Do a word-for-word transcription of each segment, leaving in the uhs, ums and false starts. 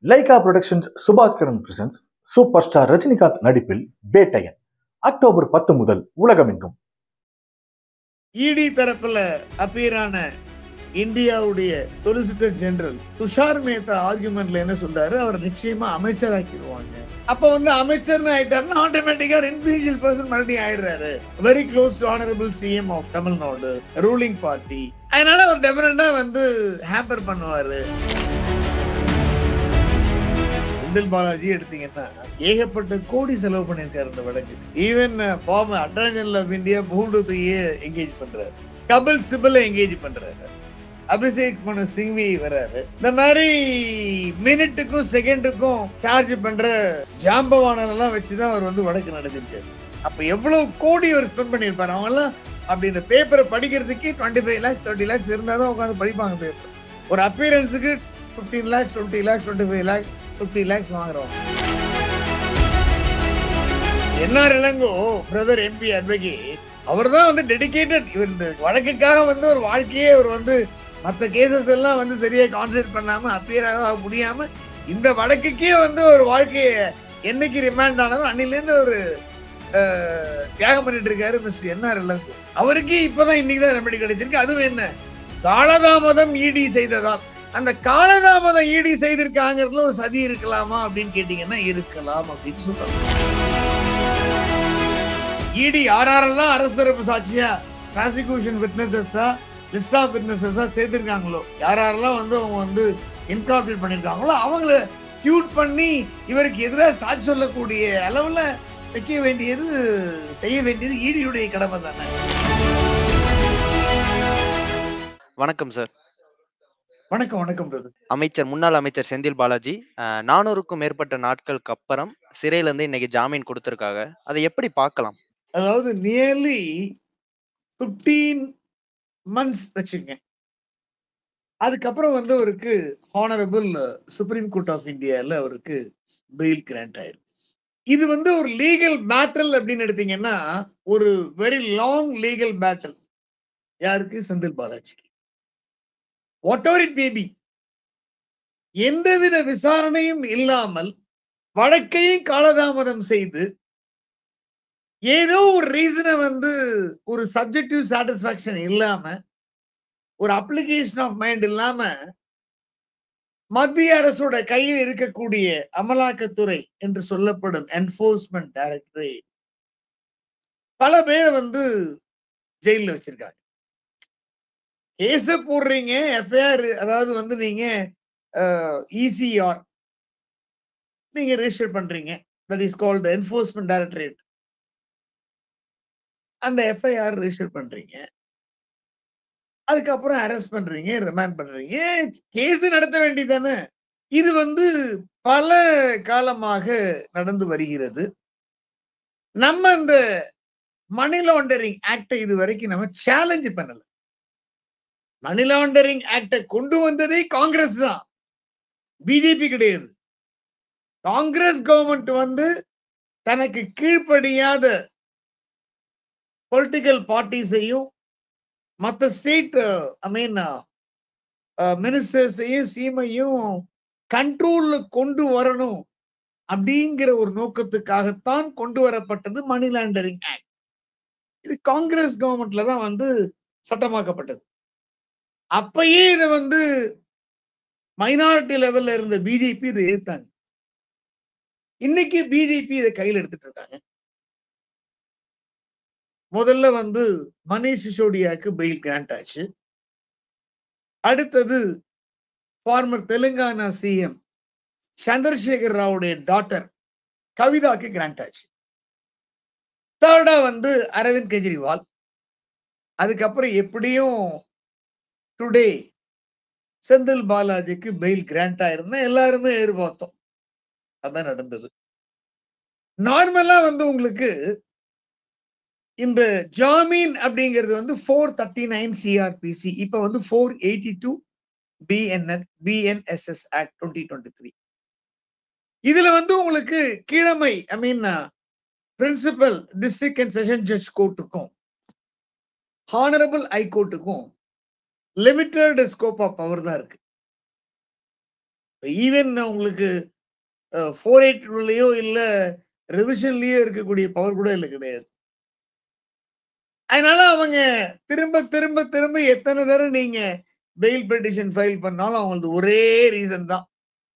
Lyca productions Subaskaran presents super star Rajinikanth நடிப்பில் Vettaiyan October பத்து முதல் உலகமெங்கும். இடி தரப்புல அப்பீரான இந்தியாவுடைய சொலிசிட்டர் ஜெனரல் துஷார் மேத்தா ஆர்குமெண்ட்ல என்ன சொல்றாரு, அவர் நிச்சயமா அமைச்சராக்கிடுவாங்க. அப்ப வந்து அமைச்சர் ஆயிட்டாருன்னா ஆட்டோமேட்டிக்கா இண்டிவிஜுவல் பர்சன் மறுபடியும் ஆயிடுறாரு. Very close to honourable CM of Tamil Nadu, ruling party. அதனால அவர் டெஃபினட்டா வந்து ஹேம்பர் பண்ணுவாரு. செந்தில் பாலாஜி எடுத்தீங்கன்னா ஏகப்பட்ட கோடி செலவு பண்ணிருக்காரு இந்த வழக்கு. Even former attorney general of India மூடுதையே என்கேஜ் பண்றாரு, கபில் சிபலை என்கேஜ் பண்றாரு, அபிஷேக் மனு சிங்வி வராரு. இந்த மாதிரி மினிட்டுக்கும் செகண்டுக்கும் சார்ஜ் பண்ற ஜாம்பவானெல்லாம் வச்சுதான் அவர் வந்து வழக்கு நடத்திருக்காரு. அப்ப எவ்வளவு கோடி அவர் ஸ்பெண்ட் பண்ணிருப்பாரு. அவங்க எல்லாம் அப்படி இந்த பேப்பரை படிக்கிறதுக்கு twenty five lakhs twenty lakhs இருந்தாதான் உட்காந்து படிப்பாங்க பேப்பர். ஒரு அப்பியரன்ஸுக்கு fifteen lakhs twenty lakhs twenty five lakhs fifty lakhs வாங்குறோம். NR Elango brother MP advocate, அவர் தான் வந்து டெடிகேட்டட். இவர் இந்த வழக்குக்காக வந்து ஒரு வாழ்க்கையே அவர் வந்து மற்ற கேசஸ் எல்லாம் வந்து சரியா கான்சென்ட்ரேட் பண்ணாம அப்பியர் ஆக முடியாம இந்த வழக்குக்கே வந்து ஒரு வாழ்க்கைய என்னைக்கு ரிமாண்ட் ஆனாலும் அன்னிலேருந்து ஒரு தியாகம் பண்ணிட்டு இருக்காரு மிஸ்டர் என்ஆர் இளங்கோ. அவருக்கு இப்பதான் இன்னைக்குதான் ரெமெடி கிடைச்சிருக்கு. அதுவும் என்ன, காலதாமதம் ஈடி செய்ததால். அந்த காலதாமதம் ஈடி செய்திருக்காங்கிறதுல ஒரு சதி இருக்கலாமா அப்படின்னு கேட்டீங்கன்னா இருக்கலாம் அப்படின்னு சொல்றாங்க. ஈடி யாரெல்லாம் அரசு தரப்பு சாட்சியா ப்ராசிக்யூஷன் விட்னஸஸா லிஸ்ட் ஆஃப் விட்னஸஸா சேர்த்திருக்காங்களோ, யாரெல்லாம் வந்து அவங்க வந்து இன்கார்பரேட் பண்ணிருக்காங்களோ அவங்கள டியூட் பண்ணி இவருக்கு எதிராக சாட்சி சொல்லக்கூடிய அளவுல வைக்க வேண்டியது, செய்ய வேண்டியது ஈடியுடைய கடமை தானே. வணக்கம் சார். வணக்கம் வணக்கம் பிரதர். அமைச்சர் முன்னாள் அமைச்சர் செந்தில் பாலாஜி நானூறுக்கும் மேற்பட்ட நாட்களுக்கு அப்புறம் சிறையில இருந்து இன்னைக்கு ஜாமீன் கொடுத்திருக்காங்க. அதை எப்படி பார்க்கலாம்? அதாவது நியர்லி பிப்டீன் மந்த்ஸ் வச்சுங்க. அதுக்கப்புறம் வந்து அவருக்கு ஹானரபிள் சுப்ரீம் கோர்ட் ஆஃப் இந்தியால அவருக்கு பெயில் கிராண்ட் ஆயிருக்கு. இது வந்து ஒரு லீகல் பேட்டில் அப்படின்னு எடுத்தீங்கன்னா ஒரு வெரி லாங் லீகல் பேட்டில். யாருக்கு? செந்தில் பாலாஜிக்கு. What ever it may be, எந்தவித விசாரணையும் இல்லாமல் வழக்கையும் காலதாமதம் செய்து ஏதோ ஒரு ரீசனை வந்து ஒரு சப்ஜெக்டிவ் சாட்டிஸ்பாக்சன் இல்லாம, ஒரு அப்ளிகேஷன் ஆஃப் மைண்ட் இல்லாம மத்திய அரசோட கையில் இருக்கக்கூடிய அமலாக்கத்துறை என்று சொல்லப்படும் என்போர்ஸ்மெண்ட் டைரக்டரேட் பல பேரை வந்து ஜெயில வச்சிருக்காங்க. கேஸ போடுறீங்க, எஃப்ஐஆர், அதாவது வந்து நீங்க இசிஆர் நீங்க ரெஜிஸ்டர் பண்றீங்க, that is called enforcement directorate. அந்த எஃப்ஐஆர் ரெஜிஸ்டர் பண்றீங்க, அதுக்கப்புறம் அரெஸ்ட் பண்றீங்க, ரிமாண்ட் பண்றீங்க, கேஸ் நடத்த வேண்டியதானே. இது வந்து பல காலமாக நடந்து வருகிறது. நம்ம இந்த மணி லாண்டரிங் ஆக்டை இது வரைக்கும் நம்ம சேலஞ்ச் பண்ணல. மணி லாண்டரிங் ஆக்டை கொண்டு வந்ததே காங்கிரஸ் தான், பிஜேபி கிடையாது. காங்கிரஸ் கவர்மெண்ட் வந்து தனக்கு கீழ்ப்படியாத பொலிட்டிக்கல் பார்ட்டிஸையும் மற்ற ஸ்டேட் ஐ மீன் மினிஸ்டர்ஸையும் சீமையும் கண்ட்ரோல்ல கொண்டு வரணும் அப்படிங்கிற ஒரு நோக்கத்துக்காகத்தான் கொண்டு வரப்பட்டது மணி லாண்டரிங் ஆக்ட். இது காங்கிரஸ் கவர்மெண்ட்ல தான் வந்து சட்டமாக்கப்பட்டது. அப்பயே இதை வந்து மைனாரிட்டி லெவல்ல இருந்த பிஜேபி இதை எதிர்த்தாங்க. இன்னைக்கு பிஜேபி இதை கையில் எடுத்துட்டு இருக்காங்க. முதல்ல வந்து மணிஷ் சிசோடியாக்கு பெயில் கிராண்ட் ஆச்சு. அடுத்தது ஃபார்மர் தெலுங்கானா சிஎம் சந்திரசேகர் ராவுடைய டாட்டர் கவிதாக்கு கிராண்ட் ஆச்சு. தேர்டா வந்து அரவிந்த் கெஜ்ரிவால். அதுக்கப்புறம் எப்படியும் டுடே செந்தில் பாலாஜிக்கு பெயில் கிராண்ட் ஆயிருந்தா எல்லாருமே எதிர்பார்த்தோம். அதான் நடந்தது. நார்மலா வந்து உங்களுக்கு இந்த ஜாமீன் அப்படிங்கிறது வந்து ஃபோர் தேர்ட்டி நைன் சிஆர்பிசி, இப்ப வந்து four eighty two BNN BNSS act twenty twenty three. இதுல வந்து உங்களுக்கு கீழமை I mean principal district and session judge கோர்ட்டுக்கும் ஹானரபிள் ஹை கோர்ட்டுக்கும் லிமிட்டட் ஸ்கோப் ஆஃப் பவர் தான் இருக்கு. ஈவன் உங்களுக்கு ஃபோர் எயிட்டிலயோ இல்ல ரிவிஷன்லயோ இருக்கக்கூடிய பவர் கூட இல்ல கிடையாது. அதனால அவங்க திரும்ப திரும்ப திரும்ப எத்தனை தடவை நீங்க பெயில் பெட்டிஷன் ஃபைல் பண்ணாலும் அவங்களுக்கு ஒரே ரீசன் தான்,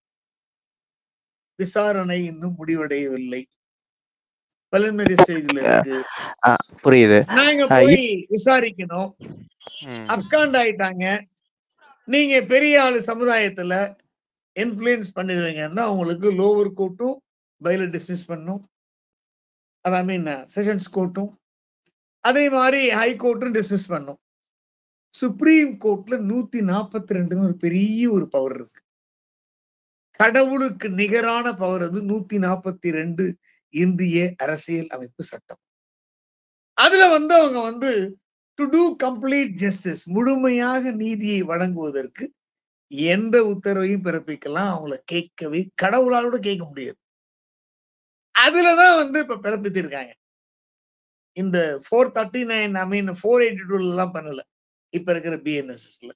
விசாரணை இன்னும் முடிவடையவில்லை, preliminary ஸ்டேஜ்ல இருக்கு, ஆ, புரியுது. நாங்க அ, போய் இப் விசாரிக்கணும், ம். அப்ஸ்காண்ட் ஆயிட்டாங்க, நீங்க பெரிய ஆளு சமுதாயத்துல இன்ஃப்ளூயன்ஸ் பண்ணிடுவீங்கன்னா அவங்களுக்கு லோவர் கோர்ட்டும் பெயில டிஸ்மிஸ் பண்ணும், ஐ மீன் செஷன்ஸ் கோர்ட்டும், அதே மாதிரி ஹை கோர்ட்டும் டிஸ்மிஸ் பண்ணும். சுப்ரீம் கோர்ட்ல நூத்தி நாற்பத்தி ரெண்டுன்னு ஒரு பெரிய ஒரு பவர் இருக்கு. கடவுளுக்கு நிகரான பவர் அது. நூத்தி நாற்பத்தி ரெண்டு இந்திய அரசியல் அமைப்பு சட்டம். அதுல வந்து அவங்க வந்து டு டூ கம்ப்ளீட் ஜஸ்டிஸ், முழுமையாக நீதியை வழங்குவதற்கு எந்த உத்தரவையும் பிறப்பிக்கலாம். அவங்கள கேட்கவே கடவுளால் கூட கேட்க முடியாது. அதுலதான் வந்து இப்ப பிறப்பித்திருக்காங்க. இந்த four thirty nine I mean four eighty two எல்லாம் பண்ணல, இப்ப இருக்கிற பிஎன்எஸ்எஸ்ல.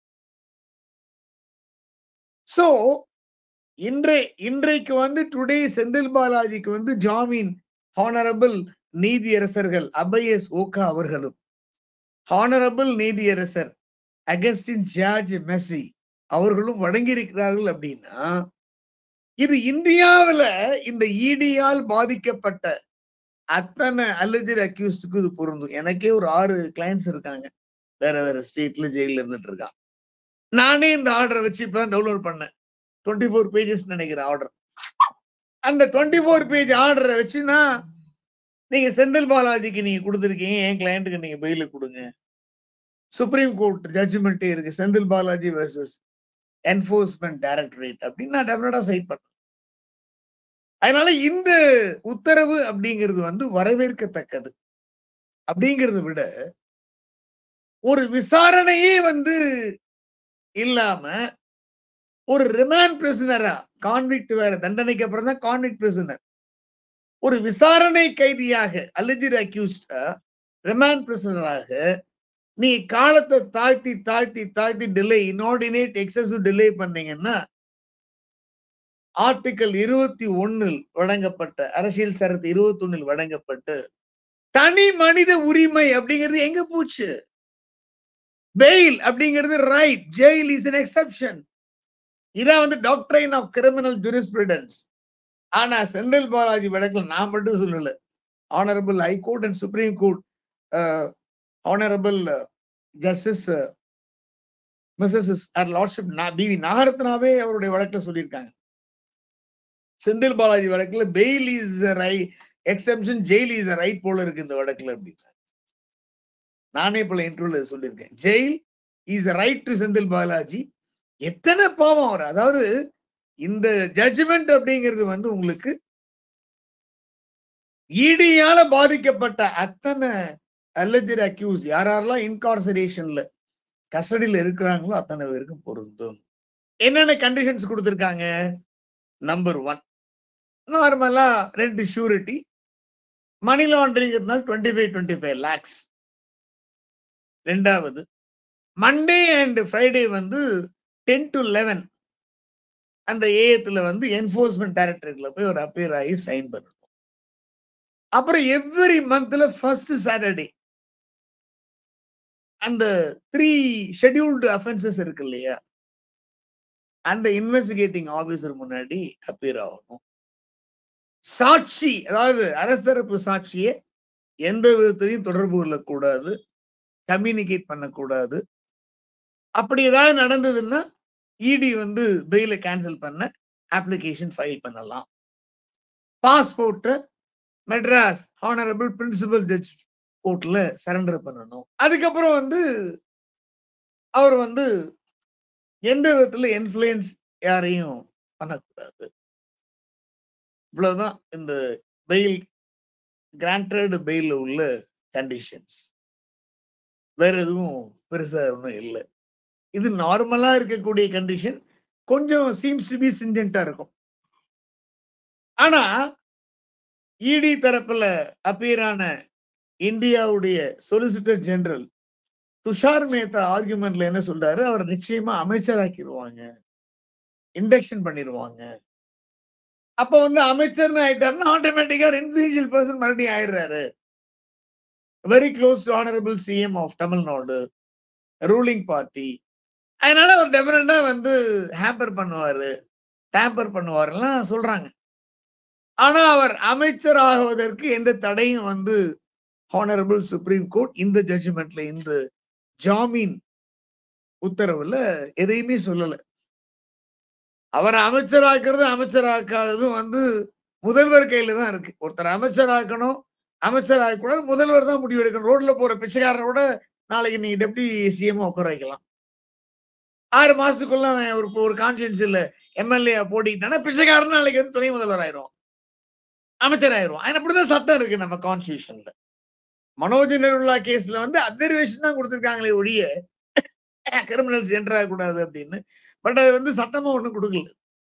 சோ இன்றை இன்றைக்கு வந்து டுடே செந்தில் பாலாஜிக்கு வந்து ஜாமீன் ஹானரபிள் நீதியரசர்கள் அபயஸ் ஓகா அவர்களும், ஹானரபிள் நீதியரசர் அகஸ்டின் ஜார்ஜ் மெஸ்ஸி அவர்களும் வழங்கியிருக்கிறார்கள். அப்படின்னா இது இந்தியாவில் இந்த இடியால் பாதிக்கப்பட்ட அத்தனை அலிஜிட் அக்யூஸ்டுக்கு இது பொருந்தும். எனக்கே ஒரு ஆறு கிளைண்ட்ஸ் இருக்காங்க, வேற வேற ஸ்டேட்ல ஜெயில இருந்துட்டு இருக்கான். நானே இந்த ஆர்டரை வச்சு இப்பதான் டவுன்லோட் பண்ணேன். டுவெண்ட்டி ஃபோர் பேஜஸ் நினைக்கிறேன் ஆர்டர். அந்த டுவெண்ட்டி ஃபோர் பேஜ் ஆர்டரை வச்சுன்னா நீங்க செந்தில் பாலாஜிக்கு நீங்க கொடுத்துருக்கீங்க, என் கிளையண்ட்டுக்கு நீங்க பெயில கொடுங்க, சுப்ரீம் கோர்ட் ஜட்ஜ்மெண்ட் இருக்கு, Senthil Balaji versus enforcement directorate அப்படின்னு நான் டெஃபினட்டா சைட் பண்ணேன். அதனால இந்த உத்தரவு அப்படிங்கிறது வந்து வரவேற்கத்தக்கது. அப்படிங்கிறத விட ஒரு விசாரணையே வந்து இல்லாம ஒரு ரிமாண்ட் பிரிசனரா, கான்விக்ட் வேற, தண்டனைக்கு அப்புறம் தான் கான்விக்ட் பிரிசனர், ஒரு விசாரணை கைதியாக அலிஜிட் அக்யூஸ்டா ரிமாண்ட் பிரிசனராக நீ காலத்தை தாழ்த்தி தாழ்த்தி தாழ்த்தி டிலே, இன்ஆர்டினேட் எக்ஸசிவ் டிலே பண்ணீங்கன்னா ஆர்டிகல் இருபத்தி ஒன்னில் வழங்கப்பட்ட அரசியல் சட்டத்து இருபத்தி ஒன்னில் வழங்கப்பட்டு தனி மனித உரிமை அப்படிங்கிறது எங்க போச்சு? பெயில் அப்படிங்கிறது right, jail is an exception. இதான் வந்து டாக்ட்ரைன் ஆஃப் கிரிமினல் ஜூரிஸ்பிருடன்ஸ். ஆனா செந்தில் பாலாஜி வழக்கில் நான் மட்டும் சொல்லல, honourable high court and supreme court honourable justice missus lordship B V நாகரத்னாவே அவருடைய வழக்கில் சொல்லியிருக்காங்க, செந்தில் பாலாஜி வழக்கில் bail is right exception, jail is right போல இருக்கு இந்த வழக்கில் அப்படின்னு நானே பல இன்டர்வியூல சொல்லியிருக்கேன். Jail is right to Senthil Balaji. எத்தனை பாவம் அவர், அதாவது இந்த ஜட்ஜ்மெண்ட் அப்படிங்கிறது வந்து உங்களுக்கு ஈடியால பாதிக்கப்பட்ட அத்தனை அலிஜிட் அக்யூஸ் யாரெல்லாம் இன்கார்சரேஷன்ல கஸ்டடியில இருக்கிறாங்களோ அத்தனை பேருக்கும் பொருந்தும். என்னென்ன கண்டிஷன்ஸ் கொடுத்திருக்காங்க? நம்பர் ஒன், நார்மலா ரெண்டு surety, money laundering twenty five twenty five lakhs. ரெண்டாவது, மண்டே அண்ட் ஃப்ரைடே வந்து டென் டு லெவன் அந்த ஏஎத்துல வந்து என்போர்ஸ்மெண்ட் டைரக்டரேட்ல போய் ஒரு அப்பியர் ஆகி சைன் பண்ணணும். அப்புறம் எவ்ரி மந்த்ல ஃபர்ஸ்ட் சாட்டர்டே அந்த த்ரீ ஷெட்யூல்டு அஃபென்சஸ் இருக்கு இல்லையா, அந்த இன்வெஸ்டிகேட்டிங் ஆபீசர் முன்னாடி அப்பியர் ஆகணும். சாட்சி, அதாவது அரசு தரப்பு சாட்சியை எந்த விதத்திலையும் தொடர்பு கொள்ளக்கூடாது, கம்யூனிகேட் பண்ணக்கூடாது. அப்படி ஏதாவது நடந்ததுன்னா இடி வந்து பெயில கேன்சல் பண்ண அப்ளிகேஷன் ஃபைல் பண்ணலாம். பாஸ்போர்ட்டை மெட்ராஸ் ஹானரபிள் பிரின்சிபல் ஜட்ஜ் கோர்ட்ல சரண்டர் பண்ணணும். அதுக்கப்புறம் வந்து அவர் வந்து எந்த விதத்துல இன்ஃப்ளூயன்ஸ் யாரையும் பண்ணக்கூடாது. இவ்வளவுதான் இந்த பெயில், கிராண்டட் பெயில் உள்ள கண்டிஷன்ஸ். வேற எதுவும் பெருசா ஒன்றும் இல்லை. இது நார்மலா இருக்கக்கூடிய கண்டிஷன். கொஞ்சம் சீம்ஸ் டு பி சிஞ்சென்டா இருக்கும். ஆனா இடி தரப்புல அப்பியரான இந்தியாவுடைய சொலிசிட்டர் ஜெனரல் துஷார் மேத்தா ஆர்குமெண்ட்ல என்ன சொல்றாரு, அவர் நிச்சயமா அமைச்சராக்கிடுவாங்க, இண்டக்ஷன் பண்ணிடுவாங்க. அப்ப வந்து அமைச்சர்னு ஆயிட்டாருன்னா ஆட்டோமேட்டிக்கா இண்டிவிஜுவல் பர்சன் மறுபடியும் ஆயிடுறாரு. Very close to honourable CM of Tamil Nadu, ruling party. அதனால அவர் டெஃபினட்டா வந்து ஹேம்பர் பண்ணுவாரு, டேம்பர் பண்ணுவாருலாம் சொல்றாங்க. ஆனா அவர் அமைச்சர் ஆகுவதற்கு எந்த தடையும் வந்து ஹானரபிள் சுப்ரீம் கோர்ட் இந்த ஜட்ஜ்மெண்ட்ல, இந்த ஜாமீன் உத்தரவுல எதையுமே சொல்லல. அவர் அமைச்சராக்குறது அமைச்சராக்காததும் வந்து முதல்வர் கையில தான் இருக்கு. ஒருத்தர் அமைச்சராக்கணும், அமைச்சர் ஆகக்கூடாது, முதல்வர் தான் முடிவு எடுக்கணும். ரோட்ல போற பிச்சைக்காரனோட நாளைக்கு நீங்க டெப்டி சிஎம் உட்கார வைக்கலாம். ஆறு மாசத்துக்குள்ள அவன் ஒரு ஒரு கான்ஃபிடன்ஸ் இல்ல எம்எல்ஏ போட்டிட்டானா பிச்சைக்காரன் நாளைக்கு வந்து துணை முதல்வர் ஆயிரும், அமைச்சர் ஆயிரும். அப்படிதான் சட்டம் இருக்கு நம்ம கான்ஸ்டிடியூஷன்ல. மனோஜ் நெருல்லா கேஸ்ல வந்து அப்சர்வேஷன் தான் கொடுத்திருக்காங்களே ஒழிய கிரிமினல்ஸ் என்டர் ஆகக்கூடாது அப்படின்னு. பட் அது வந்து சட்டமா ஒண்ணும் கொடுக்கல.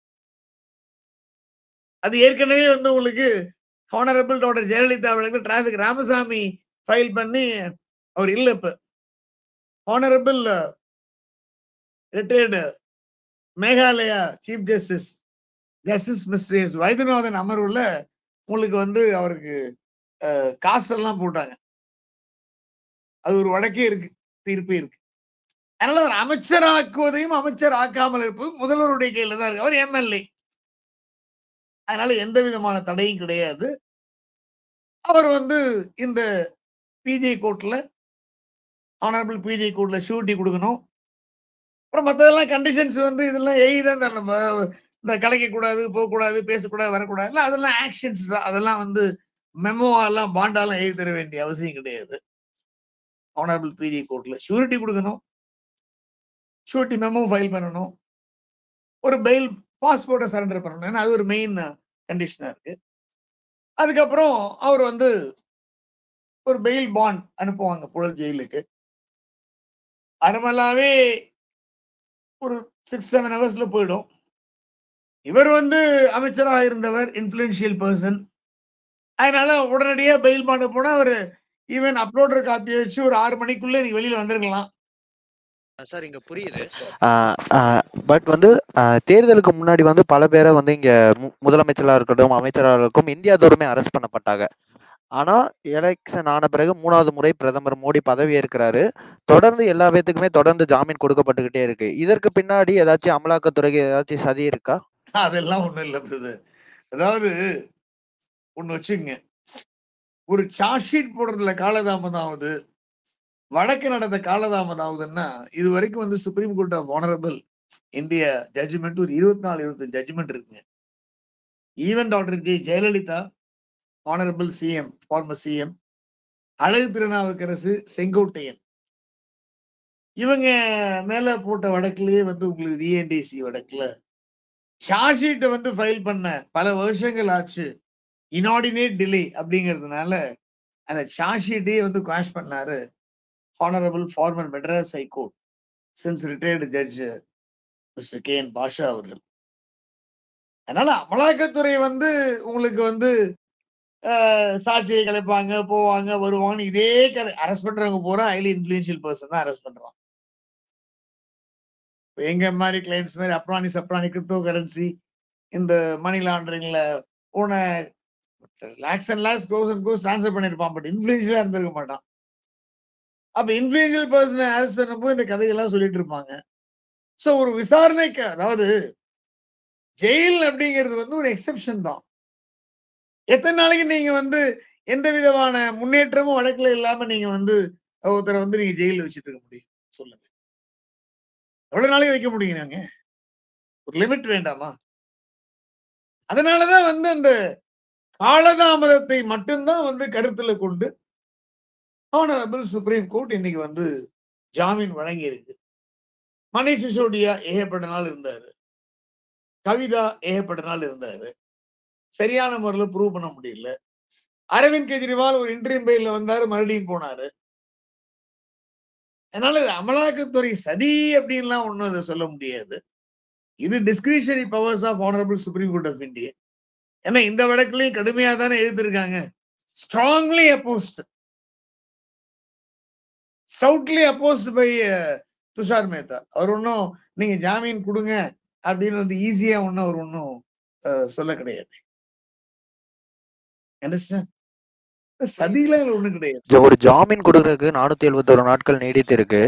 அது ஏற்கனவே வந்து உங்களுக்கு ஹானரபிள் டாக்டர் ஜெயலலிதா வழக்கு டிராபிக் ராமசாமி ஃபைல் பண்ணி அவர் இல்ல இப்ப honourable retired Meghalaya chief justice justice mister S Vaidyanathan அமர்வுல உங்களுக்கு வந்து அவருக்கு காசெல்லாம் போட்டாங்க. அது ஒரு வழக்கே இருக்கு, தீர்ப்பே இருக்கு. அதனால அவர் அமைச்சராக்குவதையும் அமைச்சர் ஆக்காமல் இருப்பதும் முதல்வருடைய கையில தான் இருக்கு. அவர் எம்எல்ஏ, அதனால எந்த விதமான தடையும் கிடையாது. அவர் வந்து இந்த பிஜே கோர்ட்ல ஆனரபிள் பிஜே கோர்ட்ல ஷூரிட்டி கொடுக்கணும். அப்புறம் மற்றதெல்லாம் கண்டிஷன்ஸ் வந்து இதெல்லாம் எய் தான் தரணும். இந்த கலைக்க கூடாது, போகக்கூடாது, பேசக்கூடாது, வரக்கூடாது, அதெல்லாம் ஆக்ஷன்ஸ் தான். அதெல்லாம் வந்து மெமோவெல்லாம் பாண்டாலாம் எழுதி தர வேண்டிய அவசியம் கிடையாது. ஆனரபிள் பிஜே கோர்ட்ல ஷூரிட்டி கொடுக்கணும், ஷூரிட்டி மெமோ ஃபைல் பண்ணணும், ஒரு பெயில் பாஸ்போர்ட்டை சரண்டர் பண்ணணும். ஏன்னா அது ஒரு மெயின் கண்டிஷனா இருக்கு. அதுக்கப்புறம் அவர் வந்து ஒரு பெயில் பாண்ட் அனுப்புவாங்க புழல் ஜெயிலுக்கு. அரைமலாவே ஒரு சிக்ஸ் செவன் ஹவர்ஸ்ல போயிடும். இவர் வந்து அமைச்சராக இருந்தவர், இன்ஃபுளுன்ஷியல் பர்சன். அதனால உடனடியா பெயில் பாண்ட் போனா அவர் ஈவன் அப்லோடர் காப்பியை வச்சு ஒரு ஆறு மணிக்குள்ள நீங்க வெளியில வந்திருக்கலாம். சார் இங்க புரியுது. பட் வந்து தேர்தலுக்கு முன்னாடி வந்து பல பேரை வந்து இங்க முதலமைச்சரா இருக்கட்டும், அமைச்சராக இருக்கட்டும், இந்தியா தோறுமே அரெஸ்ட் பண்ணப்பட்டாங்க. ஆனா எலெக்ஷன் ஆன பிறகு மூணாவது முறை பிரதமர் மோடி பதவி ஏற்கிறாரு. தொடர்ந்து எல்லா பேத்துக்குமே தொடர்ந்து ஜாமீன் கொடுக்கப்பட்டுக்கிட்டே இருக்கு. இதற்கு பின்னாடி ஏதாச்சும் அமலாக்கத்துறைக்கு ஏதாச்சும் சதி இருக்கா? அதெல்லாம் ஒண்ணும் இல்ல பிரதர். அதாவது ஒண்ணு வச்சுங்க, ஒரு சார்ஜ் ஷீட் போடுறதுல காலதாமதம் ஆகுது, வழக்கு நடந்த காலதாமதம் ஆகுதுன்னா இது வரைக்கும் வந்து supreme court of honourable India judgment ஒரு இருபத்தி நாலு இருபத்தஞ்சு ஜட்ஜ்மெண்ட் இருக்குங்க. Even doctor G Jayalalithaa, honourable CM, former CM, Azhagu Thirunavukkarasu, Sengottaiyan, இவங்க மேல போட்ட வழக்குலயே வந்து உங்களுக்கு விஎன்டிசி வழக்குல சார்ஜ் ஷீட்டை வந்து ஃபைல் பண்ண பல வருஷங்கள் ஆச்சு. இனார்டினேட் டிலே அப்படிங்கிறதுனால அந்த சார்ஜ் ஷீட்டையே வந்து குவாஷ் பண்ணாரு honourable former Madras high court since retired judge mister K N Basha அவர்கள். அதனால அமலாக்கத்துறை வந்து உங்களுக்கு வந்து சாட்சியை கலைப்பாங்க, போவாங்க, வருவாங்க, இதே அரெஸ்ட் பண்றவங்க போற ஹைலி இன்ஃபுளுன்ஷியல் பர்சன் தான் அரெஸ்ட் பண்றாங்க. எங்க மாதிரி கிளைண்ட்ஸ் மாதிரி அப்ரானி சப்ரானி கிரிப்டோ கரன்சி இந்த மணி லாண்டரிங்ல போன lakhs and lakhs crores and crores transfer பண்ணிருப்பான். பட் இன்ஃபுளுன்ஷியலா இருந்திருக்க மாட்டான். அப்ப இன்ஃபுளுன்ஷியல் பர்சனை அரெஸ்ட் பண்ணும்போது இந்த கதைகள்லாம் சொல்லிட்டு இருப்பாங்க. சோ ஒரு விசாரணைக்கு, அதாவது ஜெயில் அப்படிங்கிறது வந்து ஒரு எக்ஸெப்ஷன் தான். எத்தனை நாளைக்கு நீங்க வந்து எந்த விதமான முன்னேற்றமும் வழக்குல இல்லாம நீங்க வந்து ஒருத்தரை வந்து நீங்க ஜெயில வச்சுட்டு இருக்க முடியும் சொல்லுங்க? எவ்வளவு நாளைக்கு வைக்க முடியும்? நாங்க ஒரு லிமிட் வேண்டாமா? அதனாலதான் வந்து அந்த காலதாமதத்தை மட்டும்தான் வந்து கருத்துல கொண்டு ஆனரபிள் சுப்ரீம் கோர்ட் இன்னைக்கு வந்து ஜாமீன் வழங்கி இருக்கு. மணிஷ் சிசோடியா ஏகப்பட்ட நாள் இருந்தாரு, கவிதா ஏகப்பட்ட நாள் இருந்தாரு, சரியான முறையில் ப்ரூவ் பண்ண முடியல. அரவிந்த் கெஜ்ரிவால் ஒரு இன்டரிம் பெயில்ல வந்தாரு, மறுபடியும் போனாரு. அதனால அமலாக்கத்துறை சதி அப்படின்லாம் ஒண்ணும் அதை சொல்ல முடியாது. இது discretionary powers of honourable supreme court of India. ஏன்னா இந்த வழக்குலையும் கடுமையா தானே எழுதிருக்காங்க. Strongly opposed stoutly opposed by Tushar Mehta. அவர் ஒன்னும் நீங்க ஜாமீன் கொடுங்க, அப்படின்னு வந்து ஈஸியா ஒன்னும் அவர் ஒன்னும் சொல்ல கிடையாது. சதிலாம் ஒண்ணும் கிடையாது. ஒரு ஜாமீன் கொடுக்கறதுக்கு நானூத்தி எழுபத்தி ஒரு நாட்கள் நீடித்து இருக்கு.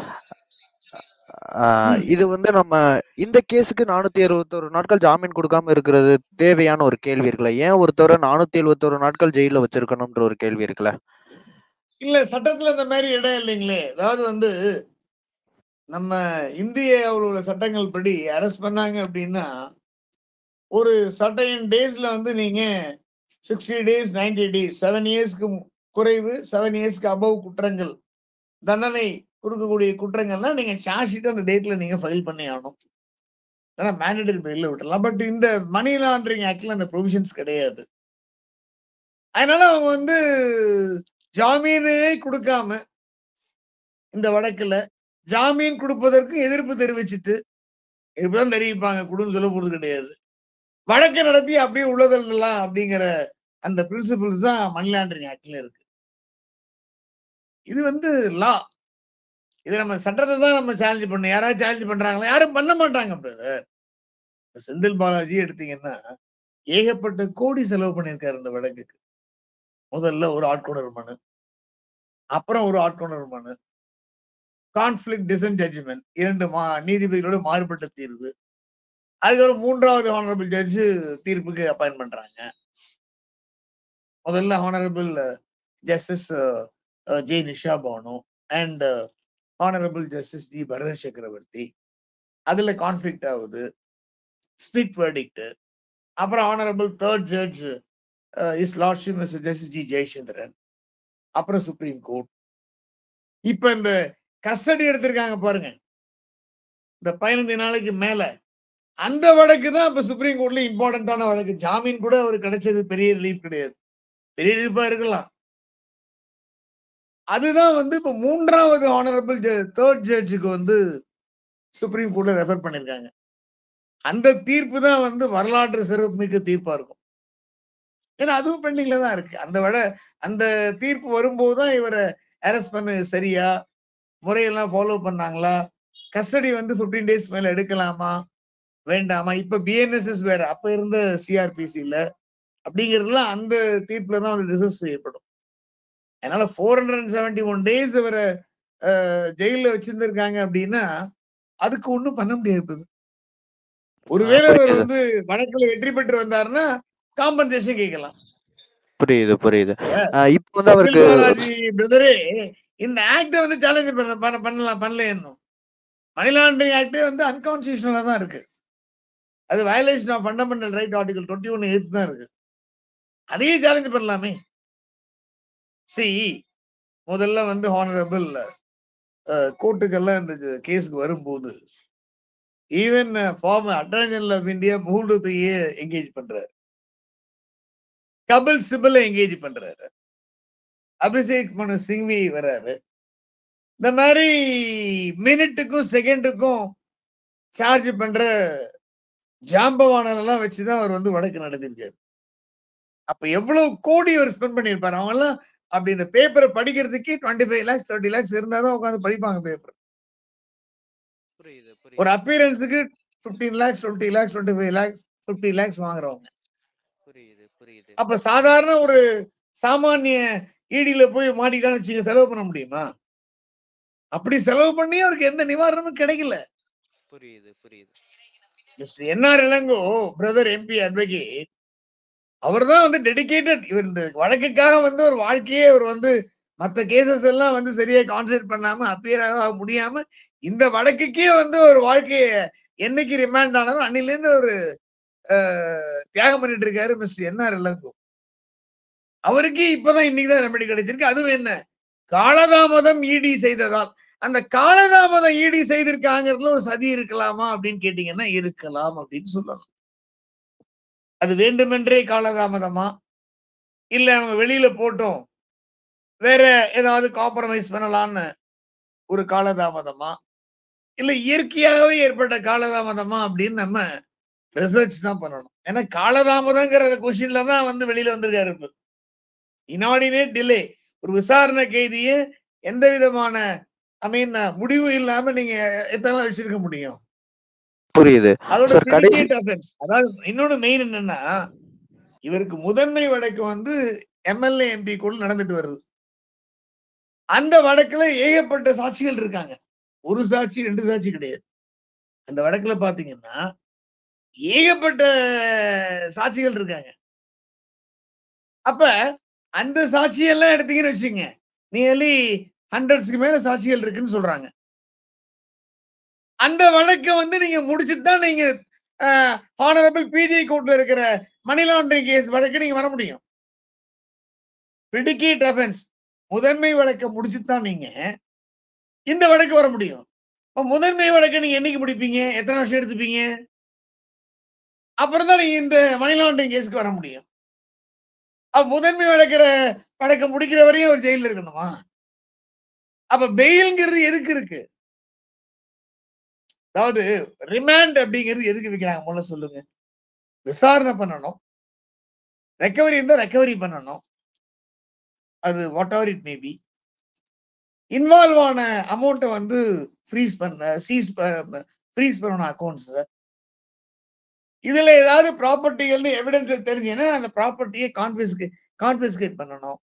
இது வந்து நம்ம இந்த கேஸுக்கு நானூத்தி அறுபத்தி ஒரு நாட்கள் ஜாமீன் கொடுக்காம இருக்கிறது தேவையான ஒரு கேள்வி இருக்குல்ல. ஏன் ஒருத்தர நானூத்தி எழுபத்தி ஒரு நாட்கள் ஜெயில வச்சிருக்கணும்ன்ற ஒரு கேள்வி இருக்குல்ல. இல்ல சட்டத்துல இந்த மாதிரி இடம் இல்லைங்களே. அதாவது வந்து நம்ம இந்தியாவில் உள்ள சட்டங்கள் படி அரெஸ்ட் பண்ணாங்க அப்படின்னா ஒரு சர்டைன் டேஸ்ல வந்து நீங்க sixty days ninety days seven இயர்ஸ்க்கு குறைவு செவன் இயர்ஸ்க்கு அபவ் குற்றங்கள் தண்டனை கொடுக்கக்கூடிய குற்றங்கள்லாம் நீங்க சார்ஜ் ஷீட் அந்த டேட்ல நீங்க ஃபைல் பண்ணி ஆகணும். ஆனா மேண்டேட்டரி பெயில்ல விட்டுறலாம். பட் இந்த மணி லாண்டரிங் ஆக்ட்ல அந்த ப்ரொவிஷன்ஸ் கிடையாது. அதனால அவங்க வந்து ஜாமீனே கொடுக்காம இந்த வழக்குல ஜாமீன் கொடுப்பதற்கு எதிர்ப்பு தெரிவிச்சுட்டு இப்பதான் தெரிவிப்பாங்க குடுன்னு சொல்ல போறது கிடையாது. வழக்கு நடத்தி அப்படியே உள்ளதெல்லாம் அப்படிங்கிற அந்த பிரின்சிபிள்ஸ் தான் மணி லாண்டரிங் ஆக்ட்ல இருக்கு. இது வந்து லா. இது நம்ம சட்டத்தை தான் நம்ம சேலஞ்ச் பண்ணணும். யாராவது சேலஞ்ச் பண்றாங்களா? யாரும் பண்ண மாட்டாங்க. பிரதர் செந்தில் பாலாஜி எடுத்தீங்கன்னா ஏகப்பட்ட கோடி செலவு பண்ணியிருக்காரு இந்த வழக்குக்கு. முதல்ல ஒரு ஆட்கொணர் மனு, அப்புறம் ஒரு ஆட்கொணர் மனு, கான்ஃபிளிக்ட் டிசன்ட் ஜட்ஜ்மெண்ட், இரண்டு நீதிபதிகளோட மாறுபட்ட தீர்வு, அதுக்கப்புறம் மூன்றாவது ஹானரபிள் ஜட்ஜ் தீர்ப்புக்கு அப்பாயின்ட் பண்றாங்க. முதல்ல honourable justice J Nisha Banu and honourable justice G Bharathan Chakravarthy. அதுல கான்ஃபிளிக்ட் ஆகுது, ஸ்பிளிட் வெர்டிக்ட். அப்புறம் honourable third judge is lordship mister justice G Jayachandran. அப்புறம் சுப்ரீம் கோர்ட். இப்ப இந்த கஸ்டடி எடுத்திருக்காங்க பாருங்க, இந்த பதினைந்து நாளைக்கு மேல அந்த வழக்கு தான் இப்ப சுப்ரீம் கோர்ட்ல இம்பார்ட்டன்டான வழக்கு. ஜாமீன் கூட அவருக்கு கிடைச்சது பெரிய ரிலீஃப் கிடையாது. பெரிய ரிலீஃபா இருக்கலாம். அதுதான் வந்து இப்ப மூன்றாவது ஹானரபிள் தேர்ட் ஜட்ஜுக்கு வந்து சுப்ரீம் கோர்ட்ல ரெஃபர் பண்ணிருக்காங்க. அந்த தீர்ப்பு தான் வந்து வரலாற்று சிறப்புமிக்க தீர்ப்பா இருக்கும். ஏன்னா அதுவும் பெண்டிங்ல தான் இருக்கு. அந்த வட அந்த தீர்ப்பு வரும்போதுதான் இவரை அரெஸ்ட் பண்ண சரியா, முறையெல்லாம் ஃபாலோ பண்ணாங்களா, கஸ்டடி வந்து பிப்டீன் டேஸ் மேல எடுக்கலாமா வேண்டாமா, இப்ப பிஎன்எஸ்எஸ் வேற, அப்ப இருந்த சிஆர்பிசி இல்ல அப்படிங்கிறதுலாம் அந்த தீர்ப்புல தான் வந்து டிசஸ் செய்யப்படும். அதனால four hundred and seventy one days இவரை ஜெயில வச்சிருந்திருக்காங்க அப்படின்னா அதுக்கு ஒண்ணும் பண்ண முடியாது. ஒருவேளை அவர் வந்து வழக்குல வெற்றி பெற்று வந்தாருன்னா காம்பன்சேஷன் கேட்கலாம். புரியுது புரியுது. இப்போ வந்து அவருக்கு பாலாஜி பிரதரே இந்த ஆக்ட வந்து சேலஞ்ச் பண்ண பண்ணலாம் பண்ணல என்னும் மணி லாண்டரிங் ஆக்டே வந்து அன்கான்ஸ்டிடியூஷனலா தான் இருக்கு. அது violation of fundamental right article twenty one eight தான் இருக்கு. அதையே சேலஞ்ச் பண்ணலாமே. சி முதல்ல வந்து ஹானரபிள் கோர்ட்டுக்கெல்லாம் இந்த கேஸ்க்கு வரும்போது even former attorney general of India முகுல்துறையே என்கேஜ் பண்றாரு, கபில் சிபலை என்கேஜ் பண்றாரு, அபிஷேக் மனு சிங்வி வர்றாரு. இந்த மாதிரி மினிட்டுக்கும் செகண்டுக்கும் சார்ஜ் பண்ற ஜாம்பவானெல்லாம் வச்சுதான் அவர் வந்து வழக்கு நடத்திருக்காரு. அப்ப எவ்வளவு கோடி அவர் ஸ்பெண்ட் பண்ணிருப்பாரு. அவங்க எல்லாம் அப்படி இந்த பேப்பரை படிக்கிறதுக்கு twenty five lakhs thirty lakhs இருந்தாதான் உட்காந்து படிப்பாங்க பேப்பர். ஒரு அப்பியரன்ஸுக்கு fifteen lakhs twenty lakhs twenty five lakhs fifty lakhs வாங்குறவங்க. அப்ப சாதாரண ஒரு சாமானிய ஈடியில போய் மாட்டிட்டான்னு வச்சுக்க செலவு பண்ண முடியுமா? அப்படி செலவு பண்ணி அவருக்கு எந்த நிவாரணமும் கிடைக்கல. புரியுது புரியுது. Mister NR Elango brother MP advocate அவர் தான் வந்து டெடிகேட்டட். இவர் இந்த வழக்குக்காக வந்து ஒரு வாழ்க்கையே அவர் வந்து மற்ற கேசஸ் எல்லாம் வந்து சரியா கான்சென்ட்ரேட் பண்ணாம அப்பியர் ஆக முடியாம இந்த வழக்குக்கே வந்து ஒரு வாழ்க்கைய என்னைக்கு ரிமாண்ட் ஆனாலும் அன்னிலேருந்து ஒரு தியாகம் பண்ணிட்டு இருக்காரு மிஸ்டர் என்ஆர் இளங்கோ. அவருக்கு இப்பதான் இன்னைக்குதான் ரெமெடி கிடைச்சிருக்கு. அதுவும் என்ன, காலதாமதம் ஈடி செய்ததால். அந்த காலதாமதம் ஈடி செய்திருக்காங்கிறதுல ஒரு சதி இருக்கலாமா அப்படின்னு கேட்டீங்கன்னா இருக்கலாம் அப்படின்னு சொல்லணும். அது வேண்டுமென்றே காலதாமதமா, இல்ல அவங்க வெளியில போட்டோம் வேற ஏதாவது காம்ப்ரமைஸ் பண்ணலாம்னு ஒரு காலதாமதமா, இல்ல இயற்கையாகவே ஏற்பட்ட காலதாமதமா அப்படின்னு நம்ம ரிசர்ச் தான் பண்ணணும். ஏன்னா காலதாமதங்கிற கொஸ்டின்ல தான் வந்து வெளியில வந்திருக்காரு. இப்ப இனார்டினேட் டிலே, ஒரு விசாரணை கைதியே எந்த விதமான ஐ மீன் முடிவு இல்லாம நீங்க எத்தனை வச்சிருக்க முடியும்? புரியுது. அதோட சார் கடைசி பிரிடிகேட் அஃபென்ஸ். அதாவது இன்னொன்னு மெயின் என்னன்னா, இவருக்கு முதன்மை வழக்கு வந்து எம்எல்ஏ, எம்பி கூட நடந்துட்டு வருது. அந்த வழக்குல ஏகப்பட்ட சாட்சிகள் இருக்காங்க. ஒரு சாட்சி, ரெண்டு சாட்சி கிடையாது. அந்த வழக்குல பாத்தீங்கன்னா, ஏகப்பட்ட சாட்சிகள் இருக்காங்க. அப்ப அந்த சாட்சியெல்லாம் எடுத்தீங்கன்னு வச்சுக்கங்க, நியர்லி ஹண்ட்ரட்ஸ்க்கு மேல சாட்சிகள் இருக்குன்னு சொல்றாங்க. அந்த வழக்க வந்து நீங்க முடிச்சுட்டு தான் நீங்க அ ஹானரபிள் பிஜி கோர்ட்ல இருக்கிற மணி லாண்டரிங் கேஸ் வழக்கு நீங்க வர முடியும். பிரிடிகேட் அஃபென்ஸ் முதன்மை வழக்க முடிச்சுட்டு தான் நீங்க இந்த வழக்கு வர முடியும். இப்ப முதன்மை வழக்க நீங்க என்னைக்கு முடிப்பீங்க? எத்தனை வருஷம் எடுத்துப்பீங்க? அப்புறம் தான் நீங்க இந்த மணி லாண்டரிங் கேஸ்க்கு வர முடியும். அப்ப முதன்மை வழக்கிற வழக்க முடிக்கிற வரையும் அவர் ஜெயில்ல இருக்கணுமா? அப்ப பெயில்ங்கிறது எதுக்கு இருக்கு? அதாவது ரிமாண்ட் அப்படிங்கிறது எதுக்கு வைக்கிறாங்க முதல்ல சொல்லுங்க. விசாரணை பண்ணணும். ரெக்கவரி இருந்தா ரெக்கவரி பண்ணணும். அது what ever it may be. Involve ஆன அமௌண்ட்ட வந்து ஃப்ரீஸ் பண்ண சீஸ் ஃப்ரீஸ் பண்ணணும் அக்கவுண்ட்ஸ். இதுல ஏதாவது ப்ராப்பர்ட்டிகள்னு எவிடன்ஸ் தெரிஞ்சுன்னா அந்த ப்ராப்பர்ட்டியை கான்ஃபிஸ்கேட் கான்ஃபிஸ்கேட் பண்ணணும்.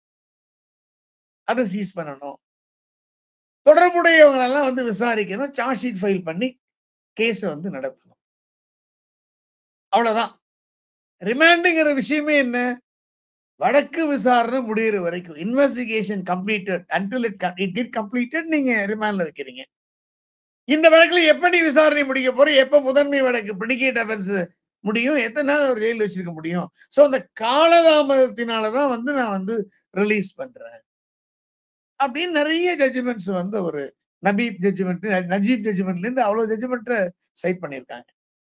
அதை சீஸ் பண்ணணும். தொடர்புடையவங்க எல்லாம் வந்து விசாரிக்கணும். சார்ஜ் ஷீட் ஃபைல் பண்ணி கேஸ வந்து நடத்தணும். அவ்வளவுதான். ரிமாண்டுங்கிற விஷயமே என்ன? வழக்கு விசாரணை முடியிற வரைக்கும் investigation completed until it it it completed நீங்க ரிமாண்ட்ல வைக்கிறீங்க. இந்த வழக்குல எப்ப நீ விசாரணை முடிக்க போற? எப்ப முதன்மை வழக்கு பிரிடிகேட் அஃபென்ஸ் முடியும்? எத்தனை நாள் அவர் ஜெயில வச்சிருக்க முடியும்? சோ அந்த காலதாமதத்தினாலதான் வந்து நான் வந்து ரிலீஸ் பண்றேன் அப்படின்னு நிறைய ஜட்ஜ்மெண்ட்ஸ் வந்து ஒரு நபீப் ஜட்ஜ்மெண்ட், நஜீப் ஜட்ஜ்மெண்ட்ல இருந்து அவ்வளவு ஜட்ஜ்மெண்ட் சைட் பண்ணிருக்காங்க.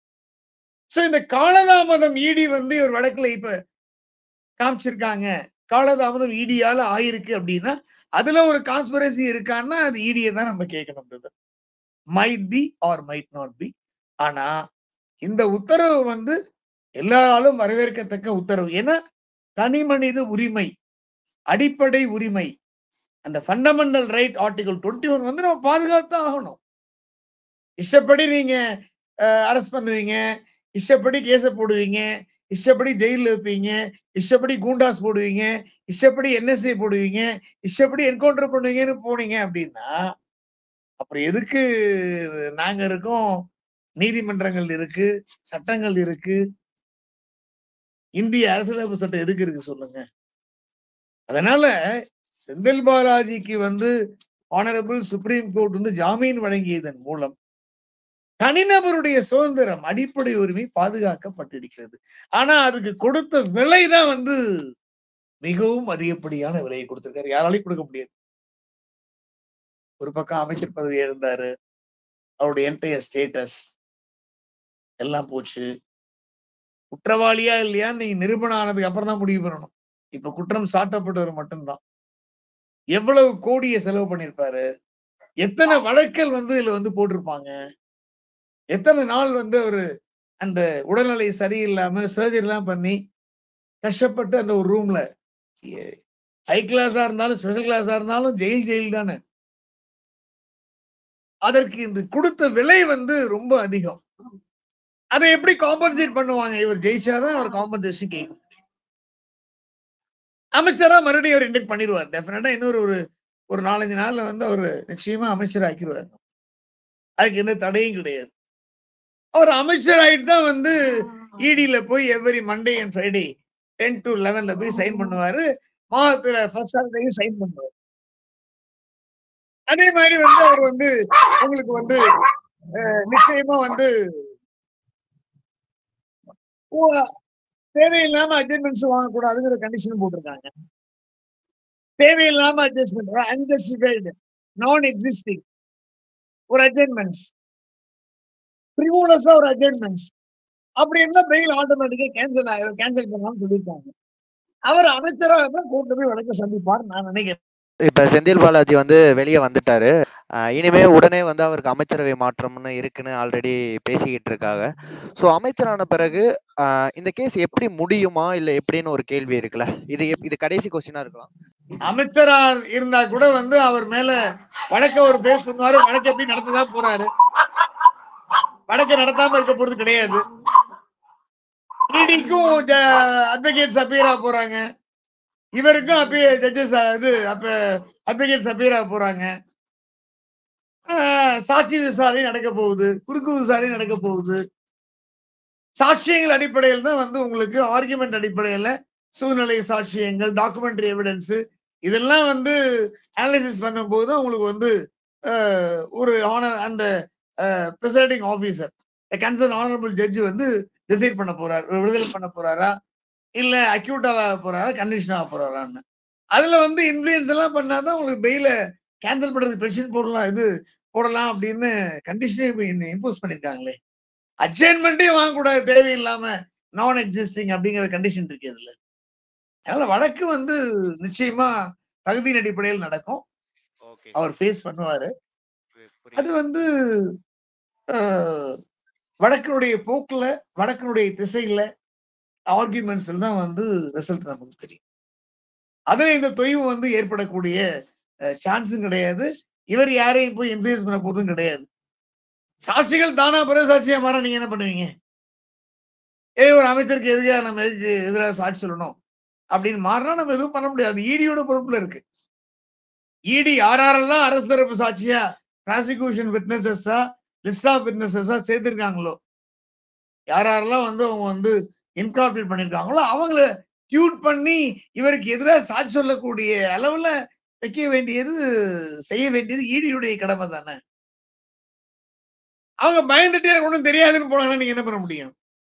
சோ இந்த காலதாமதம் ஈடி வந்து ஒரு வழக்குல இப்ப காமிச்சிருக்காங்க. காலதாமதம் ஈடியால ஆயிருக்கு அப்படின்னா அதுல ஒரு கான்ஸ்பிரசி இருக்கான்னா அது ஈடியை தான் நம்ம கேட்கணும். Might be or might not be. ஆனா இந்த உத்தரவு வந்து எல்லாராலும் வரவேற்கத்தக்க உத்தரவு. ஏன்னா தனி மனித உரிமை, அடிப்படை உரிமை, அந்த ஃபண்டமெண்டல் ரைட் ஆர்டிகல் இருபத்தி ஒன்று வந்து நம்ம பாதுகாத்து ஆகணும். இஷ்டப்படி நீங்க அரெஸ்ட் பண்ணுவீங்க, இஷ்டப்படி கேஸ போடுவீங்க, இஷ்டப்படி ஜெயில வைப்பீங்க, இஷ்டப்படி கூண்டாஸ் போடுவீங்க, இஷ்டப்படி என்எஸ்ஏ போடுவீங்க, இஷ்டப்படி என்கவுண்டர் பண்ணுவீங்கன்னு போனீங்க அப்படின்னா அப்புறம் எதுக்கு நாங்க இருக்கோம்? நீதிமன்றங்கள் இருக்கு, சட்டங்கள் இருக்கு. இந்திய அரசியலமைப்பு சட்டம் எதுக்கு இருக்கு சொல்லுங்க. அதனால செந்தில் பாலாஜிக்கு வந்து ஆனரபிள் சுப்ரீம் கோர்ட் வந்து ஜாமீன் வழங்கியதன் மூலம் தனிநபருடைய சுதந்திரம், அடிப்படை உரிமை பாதுகாக்கப்பட்டிருக்கிறது. ஆனா அதுக்கு கொடுத்த விலைதான் வந்து மிகவும் அதிகப்படியான விலையை கொடுத்திருக்காரு. யாராலையும் கொடுக்க முடியாது. ஒரு பக்கம் அமைச்சர் பதவி இழந்தாரு, அவருடைய என்டையர் ஸ்டேட்டஸ் எல்லாம் போச்சு. குற்றவாளியா இல்லையா நீங்க நிரூபணம் ஆனதுக்கு அப்புறம் தான் முடிவு பண்ணணும். இப்ப குற்றம் சாட்டப்பட்டவர் மட்டும்தான். எவ்வளவு கோடியை செலவு பண்ணிருப்பாரு? எத்தனை வழக்கல் வந்து இதுல வந்து போட்டிருப்பாங்க? எத்தனை நாள் வந்து அவரு அந்த உடல்நிலை சரியில்லாம சர்ஜரி எல்லாம் பண்ணி கஷ்டப்பட்டு அந்த ஒரு ரூம்ல ஹை கிளாஸா இருந்தாலும் ஸ்பெஷல் கிளாஸா இருந்தாலும் ஜெயில் ஜெயில் தானே. அதற்கு இந்த கொடுத்த விலை வந்து ரொம்ப அதிகம். அதை எப்படி காம்பன்சேட் பண்ணுவாங்க? இவர் ஜெயிச்சாதான் அவர் காம்பன்சேஷன் கேட்கும். அமைச்சரா மறுபடியும் அவர் இன்டெக்ட் பண்ணிடுவார். டெஃபினட்டா இன்னொரு ஒரு ஒரு நாலஞ்சு நாள்ல வந்து அவர் நிச்சயமா அமைச்சர் ஆக்கிடுவார். அதுக்கு எந்த தடையும் கிடையாது. அவர் அமைச்சர் ஆயிட்டு தான் வந்து இடியில போய் every Monday and Friday ten to லெவன்ல போய் சைன் பண்ணுவாரு. மாதத்துல ஃபர்ஸ்ட் சாட்டர்டே சைன் பண்ணுவார். அதே மாதிரி வந்து அவர் வந்து உங்களுக்கு வந்து நிச்சயமா வந்து தேவையில்லாம அட்ஜஸ்ட்மெண்ட்ஸ் வாங்கக்கூடாதுங்கிற கண்டிஷன் போட்டிருக்காங்க. தேவையில்லாம அட்ஜஸ்ட்மெண்ட், அன்ஜஸ்டிஃபைடு, நான் எக்ஸிஸ்டிங் ஒரு அட்ஜஸ்ட்மெண்ட்ஸ், ஃப்ரிவோலஸா ஒரு அட்ஜஸ்ட்மெண்ட்ஸ் அப்படி இருந்தா பெயில் ஆட்டோமேட்டிக்கா கேன்சல் ஆயிரும். கேன்சல் பண்ணலாம்னு சொல்லியிருக்காங்க. அவர் அமைச்சரா கோர்ட்ல போய் வழக்கு சந்திப்பார் நான் நினைக்கிறேன். இப்ப செந்தில் பாலாஜி வந்து வெளியே வந்துட்டாரு. இனிமே உடனே வந்து அவருக்கு அமைச்சரவை மாற்றம்னு இருக்குன்னு ஆல்ரெடி பேசிக்கிட்டு இருக்காங்க. சோ அமைச்சரான பிறகு இந்த கேஸ் எப்படி முடியுமா இல்ல எப்படின்னு ஒரு கேள்வி இருக்குல்ல. இது இது கடைசி கொஸ்டினா இருக்கலாம். அமைச்சரா இருந்தா கூட வந்து அவர் மேல வழக்க ஒரு பேஸ் பண்ணுவாரு. வழக்கு எப்படி நடத்ததான் போறாரு. வழக்கை நடத்தாம இருக்க போறது கிடையாது. இடிக்கும் அட்வொகேட்ஸ் அப்பீரா போறாங்க, இவருக்கும் அப்பீ ஜட்ஜஸ் இது அப்ப அட்வொகேட்ஸ் அப்பீரா போறாங்க. சாட்சி விசாரணை நடக்க போகுது, குறுக்கு விசாரணை நடக்க போகுது. சாட்சியங்கள் அடிப்படையில் தான் வந்து உங்களுக்கு ஆர்குமெண்ட் அடிப்படையில் சூழ்நிலை சாட்சியங்கள், டாக்குமெண்ட்ரி எவிடன்ஸ் இதெல்லாம் வந்து அனலைசிஸ் பண்ணும் போது உங்களுக்கு வந்து ஒரு ஆனர் அந்த presiding officer concern honourable judge வந்து டிசைட் பண்ண போறாரு, விடுதலை பண்ண போறாரா இல்ல அக்யூட் ஆக போறாரா கண்டிஷன் ஆக போறாரான்னு. அதுல வந்து இன்ஃபுளுன்ஸ் எல்லாம் பண்ணாதான் உங்களுக்கு பெயில கேன்சல் பண்றதுக்கு பென்ஷன் போடலாம், இது போடலாம் அப்படின்னு கண்டிஷனே இம்போஸ் பண்ணிருக்காங்களே. அட்ஜைன்மெண்ட்டே வாங்கக்கூடாது தேவையில்லாம, நான் எக்ஸிஸ்டிங் அப்படிங்கிற கண்டிஷன் இருக்கு இதுல. அதனால வழக்கு வந்து நிச்சயமா தகுதியின் அடிப்படையில் நடக்கும், அவர் ஃபேஸ் பண்ணுவாரு. அது வந்து வழக்கினுடைய போக்குல, வழக்கினுடைய திசையில, ஆர்குமெண்ட்ஸ்ல தான் வந்து ரிசல்ட் நமக்கு தெரியும். அதுல இந்த தொய்வு வந்து ஏற்படக்கூடிய சான்ஸும் கிடையாது. இவர் யாரையும் போய் இன்ஃப்ளூயன்ஸ் பண்ண போறதும் கிடையாது. சாட்சிகள் தானா பிறகு சாட்சியா மாற நீங்க என்ன பண்ணுவீங்க? ஏ ஒரு அமைச்சருக்கு எதுக்காக நம்ம எதுக்கு எதிராக சாட்சி சொல்லணும் அப்படின்னு மாறினா நம்ம எதுவும் பண்ண முடியாது. ஈடியோட பொறுப்புல இருக்கு. ஈடி யாரெல்லாம் அரசு தரப்பு சாட்சியா ப்ராசிக்யூஷன் விட்னஸஸா லிஸ்ட் ஆஃப் விட்னஸஸா சேர்த்திருக்காங்களோ, யாரெல்லாம் வந்து அவங்க வந்து இன்கார்பரேட் பண்ணிருக்காங்களோ அவங்கள டியூட் பண்ணி இவருக்கு எதிராக சாட்சி சொல்லக்கூடிய அளவுல வைக்க வேண்டியது, செய்ய வேண்டியது ஈடியுடைய கடமை தானே. அவங்க பயந்துட்டு எனக்கு ஒண்ணும் தெரியாதுன்னு போனாங்கன்னா நீங்க என்ன பண்ண முடியும்?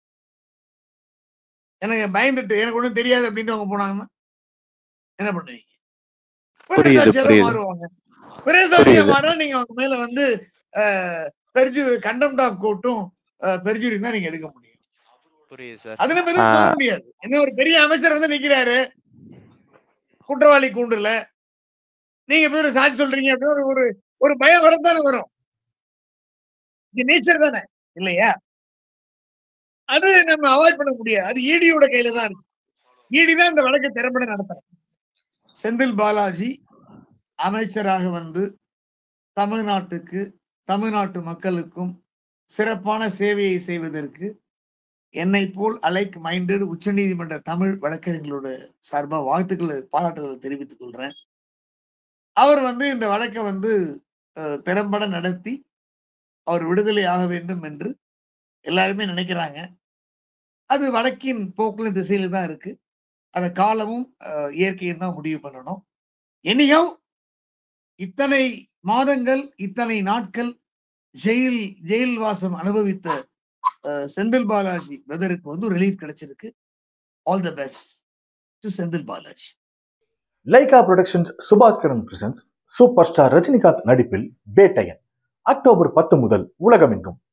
எனக்கு பயந்துட்டு எனக்கு ஒண்ணும் தெரியாது அப்படின்னு அவங்க போனாங்கன்னா என்ன பண்ணுவீங்க? ஒரே சாட்சியா தான் மாறுவாங்க. ஒரே சாட்சியா மாற நீங்க அவங்க மேல வந்து பெர்ஜு கண்டெம்ட் ஆஃப் கோர்ட்டும் பெர்ஜுரி தான் நீங்க எடுக்க முடியும். அது நம்ம எதுவும் சொல்ல முடியாது. என்ன ஒரு பெரிய அமைச்சர் வந்து நிக்கிறாரு குற்றவாளி கூண்டுல, நீங்க போய் ஒரு சாட்சி சொல்றீங்க அப்படின்னு ஒரு ஒரு பயம் வரத்தானே வரும். இது நேச்சர் தானே இல்லையா? அது நம்ம அவாய்ட் பண்ண முடியாது. அது ஈடியோட கையில தான் இருக்கு. ஈடி தான் இந்த வழக்கை திறம்பட நடத்துறாங்க. செந்தில் பாலாஜி அமைச்சராக வந்து தமிழ்நாட்டுக்கு, தமிழ்நாட்டு மக்களுக்கும் சிறப்பான சேவையை செய்வதற்கு என்னை போல் அலைக் மைண்டட் உச்சநீதிமன்ற தமிழ் வழக்கறிஞர்களோட சார்பா வாழ்த்துக்களை பாராட்டுதலை தெரிவித்துக் கொள்றேன். அவர் வந்து இந்த வழக்கை வந்து திறம்பட நடத்தி அவர் விடுதலை ஆக வேண்டும் என்று எல்லாருமே நினைக்கிறாங்க. அது வழக்கின் போக்குல திசையில தான் இருக்கு. அந்த காலமும் இயற்கையும் தான் முடிவு பண்ணணும். எனியோ இத்தனை மாதங்கள் இத்தனை நாட்கள் ஜெயில் ஜெயில் வாசம் அனுபவித்த செந்தில் பாலாஜி பிரதருக்கு வந்து ரிலீஃப் கிடைச்சிருக்கு. All the best to Senthil Balaji. Lyca productions Subaskaran presents super star Rajinikanth நடிப்பில் பேட்டையன் அக்டோபர் பத்து முதல் உலகமெங்கும்.